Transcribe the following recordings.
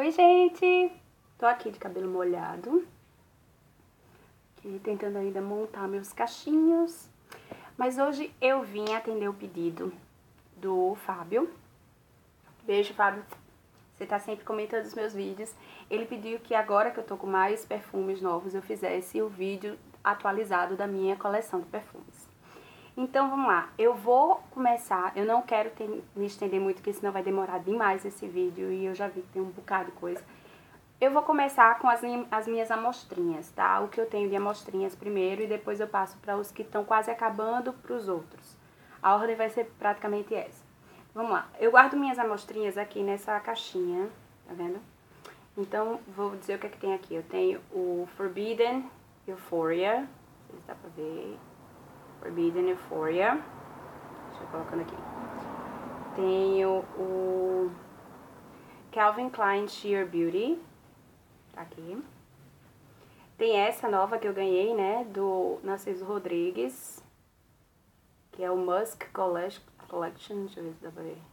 Oi, gente! Tô aqui de cabelo molhado, aqui tentando ainda montar meus cachinhos, mas hoje eu vim atender o pedido do Fábio. Beijo, Fábio, você tá sempre comentando os meus vídeos. Ele pediu que agora que eu tô com mais perfumes novos, eu fizesse o vídeo atualizado da minha coleção de perfumes. Então, vamos lá. Eu vou começar, eu não quero me estender muito, porque senão vai demorar demais esse vídeo e eu já vi que tem um bocado de coisa. Eu vou começar com as minhas amostrinhas, tá? O que eu tenho de amostrinhas primeiro e depois eu passo para os que estão quase acabando para os outros. A ordem vai ser praticamente essa. Vamos lá. Eu guardo minhas amostrinhas aqui nessa caixinha, tá vendo? Então, vou dizer o que é que tem aqui. Eu tenho o Forbidden Euphoria, não sei se dá pra ver... Forbidden Euphoria. Deixa eu colocando aqui. Tenho o Calvin Klein Sheer Beauty. Tá aqui. Tem essa nova que eu ganhei, né? Do Narciso Rodrigues. Que é o Musk Collection. Deixa eu ver se dá pra ver.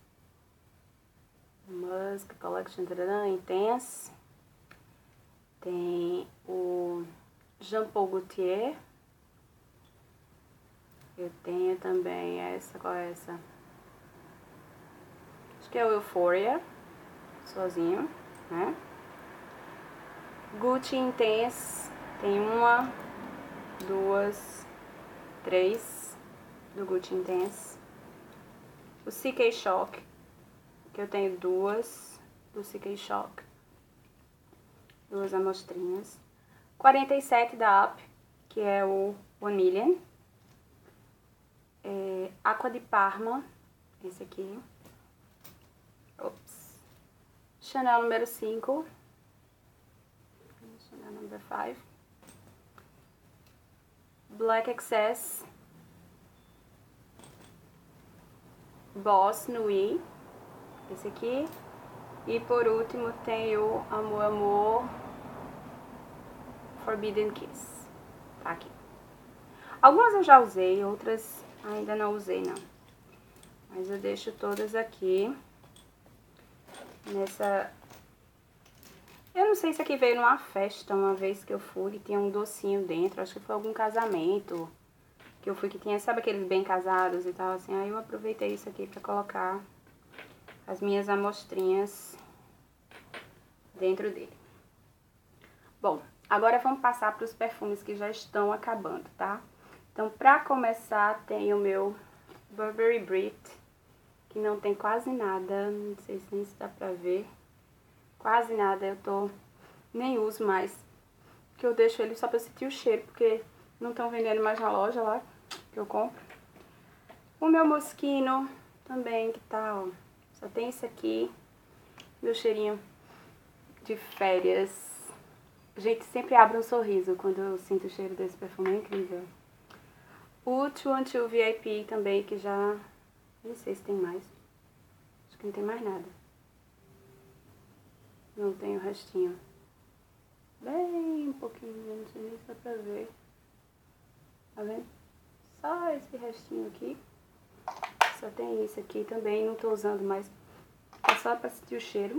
Musk Collection Intense. Tem o Jean Paul Gaultier. Eu tenho também essa, qual é essa? Acho que é o Euphoria, sozinho, né? Gucci Intense, tem uma, duas, três do Gucci Intense. O CK Shock, que eu tenho duas do CK Shock. Duas amostrinhas. 47 da Up, que é o One Million. Aqua de Parma, esse aqui. Ops. Chanel número 5. Chanel número 5. Black Excess. Boss Nui, esse aqui. E por último tem o Amor Amor Forbidden Kiss. Tá aqui. Algumas eu já usei, outras ainda não usei não. Mas eu deixo todas aqui. Nessa... Eu não sei se aqui veio numa festa uma vez que eu fui, que tinha um docinho dentro. Acho que foi algum casamento que eu fui, que tinha, sabe aqueles bem casados e tal, assim. Aí eu aproveitei isso aqui pra colocar as minhas amostrinhas dentro dele. Bom, agora vamos passar para os perfumes que já estão acabando, tá? Então, pra começar, tem o meu Burberry Brit, que não tem quase nada, não sei se nem se dá pra ver. Quase nada, nem uso mais, que eu deixo ele só pra sentir o cheiro, porque não estão vendendo mais na loja lá, que eu compro. O meu Moschino também, que tá, ó, só tem esse aqui, meu cheirinho de férias. Gente, sempre abre um sorriso quando eu sinto o cheiro desse perfume, é incrível. O 212 VIP também, que já... nem sei se tem mais. Acho que não tem mais nada. Não tem o restinho. Bem um pouquinho, não sei nem se dá pra ver. Tá vendo? Só esse restinho aqui. Só tem isso aqui também, não tô usando mais. É só pra sentir o cheiro.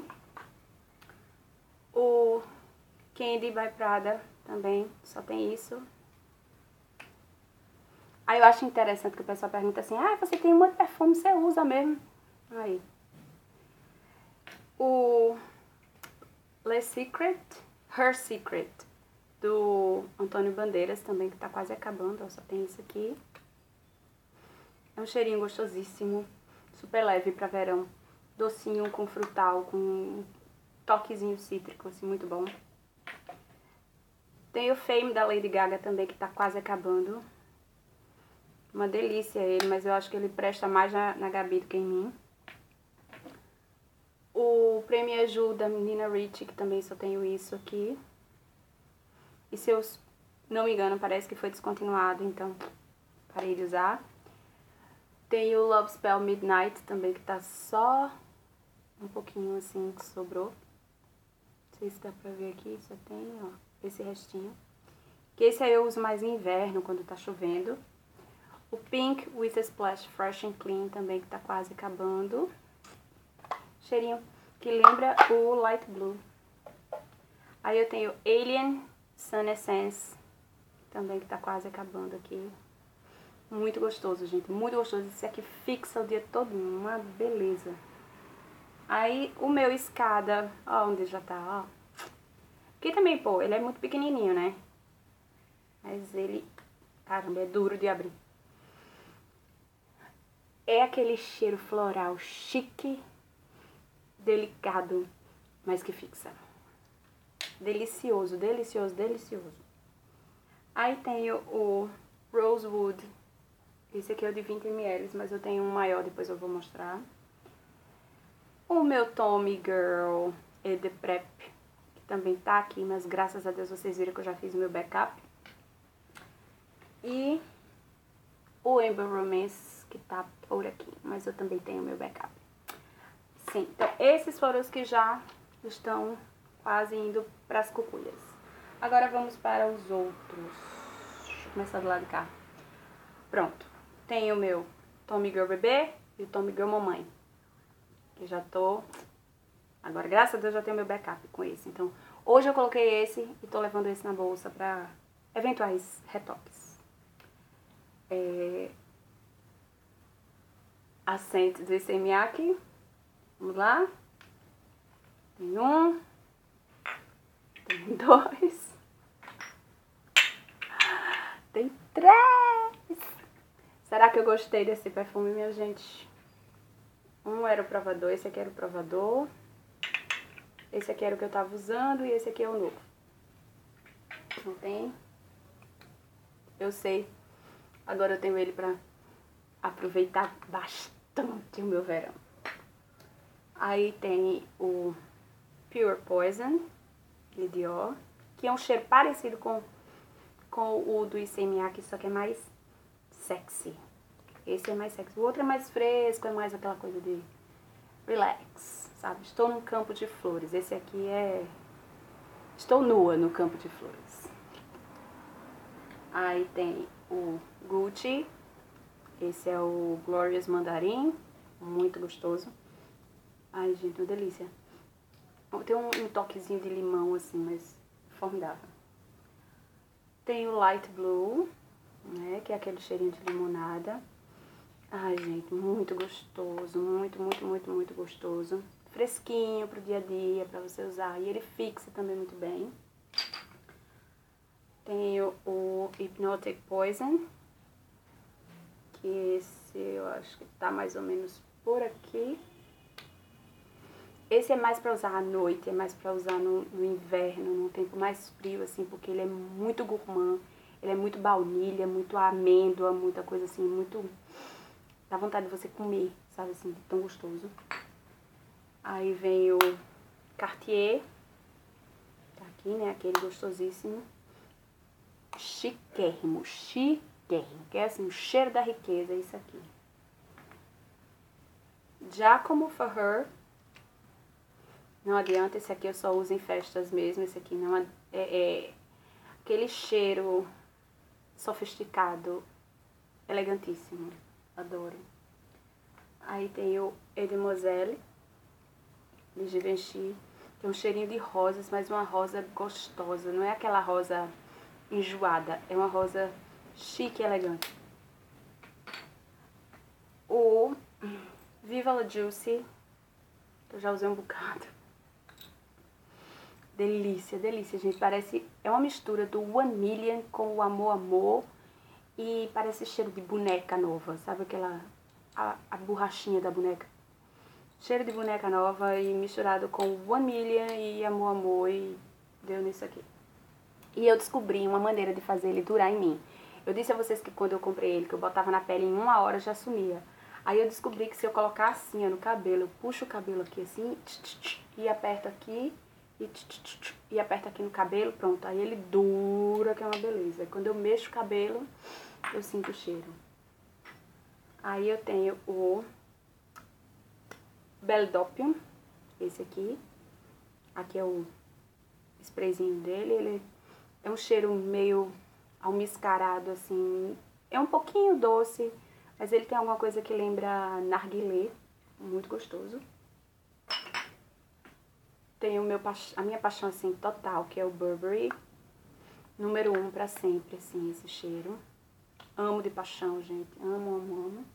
O Candy by Prada também, só tem isso. Aí eu acho interessante que o pessoal pergunta assim, ah, você tem um monte de perfume, você usa mesmo? Aí. O Her Secret, do Antônio Bandeiras também, que tá quase acabando, ó, só tem isso aqui. É um cheirinho gostosíssimo, super leve pra verão. Docinho com frutal, com um toquezinho cítrico, assim, muito bom. Tem o Fame da Lady Gaga também, que tá quase acabando. Uma delícia ele, mas eu acho que ele presta mais na Gabi do que em mim. O Prêmio Ju da Nina Ricci, que também só tenho isso aqui. E se eu não me engano, parece que foi descontinuado, então parei de usar. Tem o Love Spell Midnight também, que tá só um pouquinho assim que sobrou. Não sei se dá pra ver aqui, só tem, ó, esse restinho. Que esse aí eu uso mais em inverno, quando tá chovendo. O Pink with a Splash Fresh and Clean também, que tá quase acabando. Cheirinho que lembra o Light Blue. Aí eu tenho Alien Sun Essence, também que tá quase acabando aqui. Muito gostoso, gente, muito gostoso. Esse aqui fixa o dia todo, uma beleza. Aí o meu escada, ó onde já tá, ó. Aqui também, pô, ele é muito pequenininho, né? Mas ele, caramba, é duro de abrir. É aquele cheiro floral chique, delicado, mas que fixa. Delicioso, delicioso, delicioso. Aí tenho o Rosewood. Esse aqui é o de 20 ml, mas eu tenho um maior, depois eu vou mostrar. O meu Tommy Girl The Prep, que também tá aqui, mas graças a Deus vocês viram que eu já fiz o meu backup. E o Amber Romance, que tá por aqui, mas eu também tenho o meu backup. Sim, então esses foram os que já estão quase indo para as cucuias. Agora vamos para os outros. Deixa eu começar do lado de cá. Pronto. Tem o meu Tommy Girl Bebê e o Tommy Girl Mamãe. Que já tô... Agora, graças a Deus, já tenho meu backup com esse. Então, hoje eu coloquei esse e tô levando esse na bolsa pra eventuais retoques. A Scent do Issey Miyake. Vamos lá. Tem um. Tem dois. Tem três. Será que eu gostei desse perfume, minha gente? Um era o provador, esse aqui era o provador. Esse aqui era o que eu tava usando e esse aqui é o novo. Não tem? Eu sei. Agora eu tenho ele pra aproveitar bastante o meu verão. Aí tem o Pure Poison, de Dior, que é um cheiro parecido com o do Issey Miyake, só que é mais sexy. Esse é mais sexy. O outro é mais fresco, é mais aquela coisa de relax, sabe? Estou num campo de flores. Esse aqui é... Estou nua no campo de flores. Aí tem o Gucci. Esse é o Glorious Mandarim. Muito gostoso. Ai, gente, uma delícia. Tem um toquezinho de limão, assim, mas formidável. Tem o Light Blue, né? Que é aquele cheirinho de limonada. Ai, gente, muito gostoso. Muito, muito, muito, muito gostoso. Fresquinho pro dia a dia, pra você usar. E ele fixa também muito bem. Tenho o Hypnotic Poison, que esse eu acho que tá mais ou menos por aqui. Esse é mais pra usar à noite, é mais pra usar no inverno, num tempo mais frio, assim, porque ele é muito gourmand, ele é muito baunilha, muito amêndoa, muita coisa assim, muito... Dá vontade de você comer, sabe assim, tão gostoso. Aí vem o Cartier, tá aqui, né, aquele gostosíssimo. Chiquérrimo, chiquérrimo, que é assim, o cheiro da riqueza, é isso aqui. Giacomo For Her, não adianta, esse aqui eu só uso em festas mesmo, esse aqui não é aquele cheiro sofisticado, elegantíssimo, adoro. Aí tem o Mademoiselle, de Givenchy, tem um cheirinho de rosas, mas uma rosa gostosa, não é aquela rosa enjoada, é uma rosa chique e elegante. O Viva La Juicy, eu já usei um bocado. Delícia, delícia, gente, parece, é uma mistura do One Million com o Amor Amor e parece cheiro de boneca nova, sabe aquela, a borrachinha da boneca. Cheiro de boneca nova e misturado com One Million e Amor Amor e deu nisso aqui. E eu descobri uma maneira de fazer ele durar em mim. Eu disse a vocês que quando eu comprei ele, que eu botava na pele em 1 hora já sumia. Aí eu descobri que se eu colocar assim, ó, no cabelo, eu puxo o cabelo aqui assim, e aperto aqui, e aperto aqui no cabelo, pronto. Aí ele dura, que é uma beleza. Quando eu mexo o cabelo, eu sinto o cheiro. Aí eu tenho o Beldopium, esse aqui. Aqui é o sprayzinho dele, ele é um cheiro meio almiscarado, assim. É um pouquinho doce, mas ele tem alguma coisa que lembra narguilé. Muito gostoso. tenho a minha paixão, assim, total, que é o Burberry. Número 1 pra sempre, assim, esse cheiro. Amo de paixão, gente. Amo, amo, amo.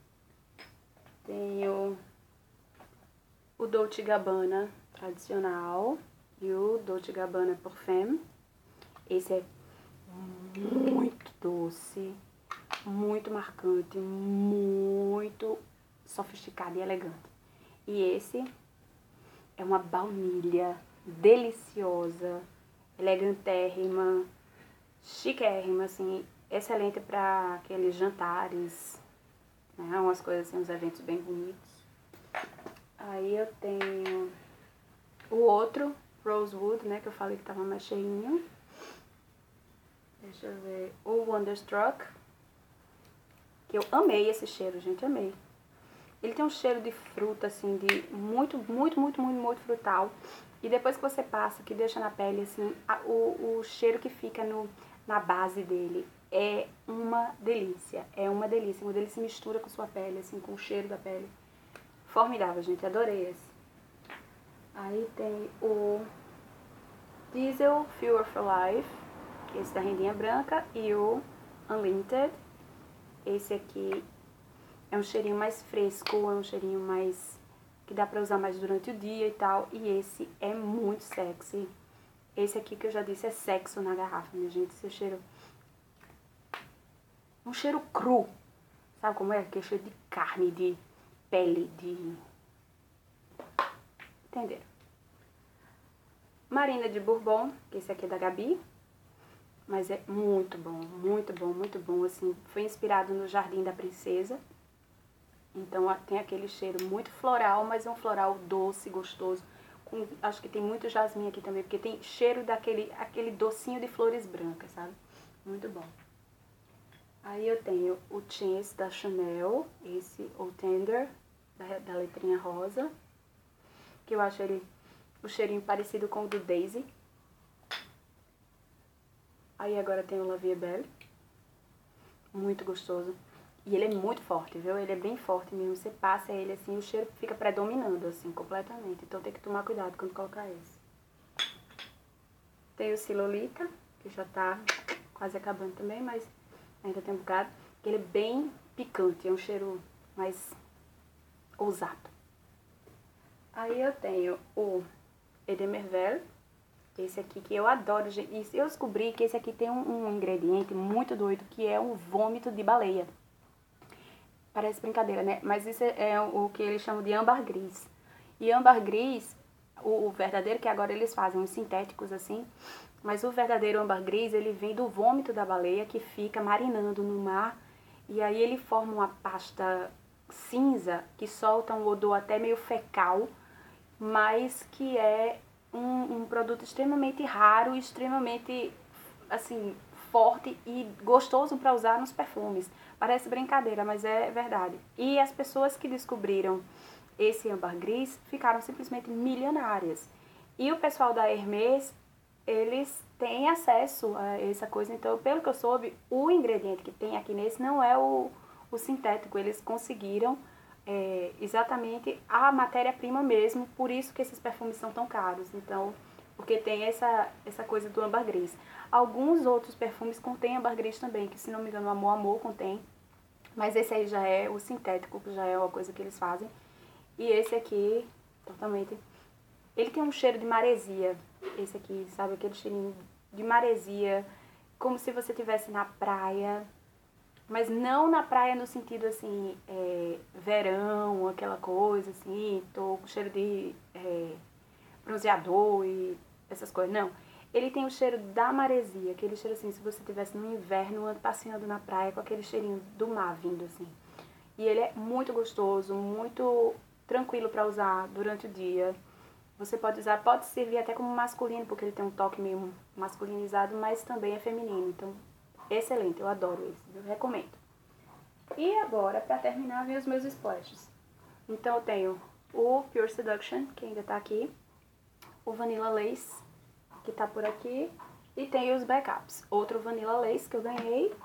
Tenho o Dolce & Gabbana tradicional e o Dolce & Gabbana Pour Femme. Esse é muito doce, muito marcante, muito sofisticado e elegante. E esse é uma baunilha deliciosa, elegantérrima, chiquérrima, assim, excelente para aqueles jantares, né, umas coisas assim, uns eventos bem bonitos. Aí eu tenho o outro, Rosewood, né, que eu falei que tava mais cheinho. Deixa eu ver, o Wonderstruck, que eu amei esse cheiro, gente, amei. Ele tem um cheiro de fruta, assim, de muito frutal. E depois que você passa, que deixa na pele, assim, o cheiro que fica na base dele é uma delícia. É uma delícia. Quando ele se mistura com sua pele, assim, com o cheiro da pele. Formidável, gente. Adorei esse. Aí tem o Diesel Fuel for Life, esse da rendinha branca, e o Unlimited. Esse aqui é um cheirinho mais fresco, é um cheirinho mais que dá pra usar mais durante o dia e tal. E esse é muito sexy. Esse aqui que eu já disse é sexo na garrafa, minha gente. Esse cheiro... um cheiro cru. Sabe como é? Aquele cheiro de carne, de pele, de... entenderam? Marina de Bourbon, que esse aqui é da Gabi. Mas é muito bom, muito bom. Assim, foi inspirado no Jardim da Princesa. Então tem aquele cheiro muito floral, mas é um floral doce, gostoso. Acho que tem muito jasmim aqui também, porque tem cheiro aquele docinho de flores brancas, sabe? Muito bom. Aí eu tenho o Chance da Chanel, esse o Tender, da letrinha rosa. Que eu acho ele o cheirinho parecido com o do Daisy. Aí agora tem o La Vie Belle, muito gostoso. E ele é muito forte, viu? Ele é bem forte mesmo. Você passa ele assim, o cheiro fica predominando assim, completamente. Então tem que tomar cuidado quando colocar esse. Tem o Silolita, que já tá quase acabando também, mas ainda tem um bocado. Ele é bem picante, é um cheiro mais ousado. Aí eu tenho o Edemervel, esse aqui que eu adoro, gente. E eu descobri que esse aqui tem um ingrediente muito doido, que é um vômito de baleia. Parece brincadeira, né? Mas isso é o que eles chamam de âmbar gris. E âmbar gris, o verdadeiro, que agora eles fazem os sintéticos assim, mas o verdadeiro âmbar gris, ele vem do vômito da baleia que fica marinando no mar. E aí ele forma uma pasta cinza que solta um odor até meio fecal, mas que é um produto extremamente raro, extremamente, assim, forte e gostoso para usar nos perfumes. Parece brincadeira, mas é verdade. E as pessoas que descobriram esse âmbar gris ficaram simplesmente milionárias. E o pessoal da Hermès, eles têm acesso a essa coisa. Então, pelo que eu soube, o ingrediente que tem aqui nesse não é o sintético. Eles conseguiram exatamente a matéria-prima mesmo, por isso que esses perfumes são tão caros. Então, porque tem essa coisa do âmbar gris. Alguns outros perfumes contêm âmbar gris também, que se não me engano o Amor Amor contém, mas esse aí já é o sintético, que já é uma coisa que eles fazem. E esse aqui, totalmente, ele tem um cheiro de maresia, esse aqui, sabe, aquele cheirinho de maresia, como se você estivesse na praia, mas não na praia no sentido, assim, verão, aquela coisa, assim, tô com cheiro de bronzeador e essas coisas, não. Ele tem o cheiro da maresia, aquele cheiro, assim, se você estivesse no inverno, passeando na praia, com aquele cheirinho do mar vindo, assim. E ele é muito gostoso, muito tranquilo pra usar durante o dia. Você pode usar, pode servir até como masculino, porque ele tem um toque meio masculinizado, mas também é feminino, então... excelente, eu adoro esse, eu recomendo. E agora, pra terminar, vem os meus splashes. Então eu tenho o Pure Seduction, que ainda tá aqui, o Vanilla Lace, que tá por aqui, e tem os backups. Outro Vanilla Lace que eu ganhei,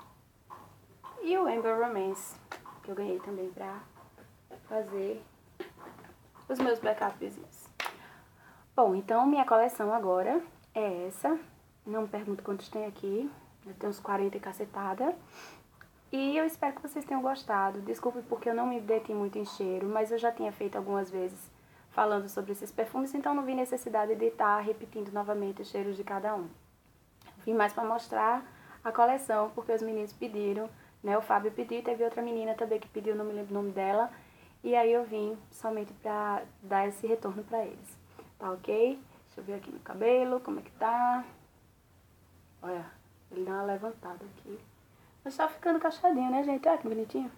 e o Amber Romance, que eu ganhei também pra fazer os meus backups. Bom, então minha coleção agora é essa. Não me pergunto quantos tem aqui. Eu tenho uns 40 e cacetada. E eu espero que vocês tenham gostado. Desculpe porque eu não me detenho muito em cheiro, mas eu já tinha feito algumas vezes falando sobre esses perfumes, então não vi necessidade de estar repetindo novamente os cheiros de cada um. Vim mais para mostrar a coleção, porque os meninos pediram, né? O Fábio pediu, teve outra menina também que pediu, não me lembro o nome dela. E aí eu vim somente pra dar esse retorno pra eles. Tá ok? Deixa eu ver aqui no cabelo, como é que tá. Olha, ele dá uma levantada aqui. Mas tá ficando cachadinho, né, gente? Olha que bonitinho.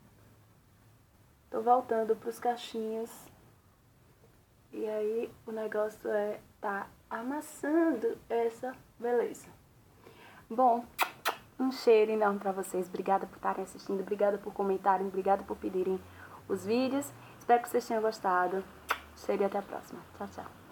Tô voltando pros cachinhos. E aí o negócio é tá amassando essa beleza. Bom, um cheiro enorme pra vocês. Obrigada por estarem assistindo, obrigada por comentarem, obrigada por pedirem os vídeos. Espero que vocês tenham gostado. Cheiro e até a próxima. Tchau, tchau.